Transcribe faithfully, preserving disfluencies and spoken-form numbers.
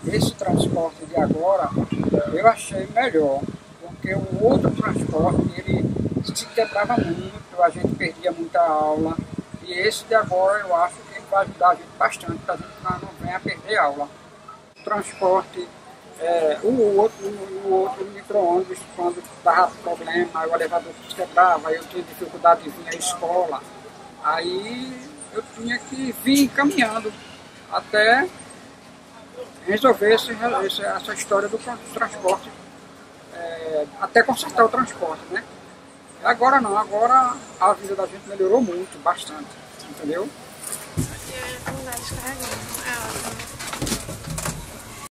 esse transporte de agora eu achei melhor, porque o outro transporte ele se quebrava muito, a gente perdia muita aula, e esse de agora eu acho que ele vai ajudar a gente bastante, para a gente não venha perder aula. O transporte, é, o outro, o outro micro-ônibus, quando dava problema, o elevador se quebrava, eu tinha dificuldade de vir à escola, aí eu tinha que vir caminhando até resolver esse, esse, essa história do transporte, é, até consertar o transporte, né? Agora não, agora a vida da gente melhorou muito, bastante, entendeu? Porque não dá descarregando.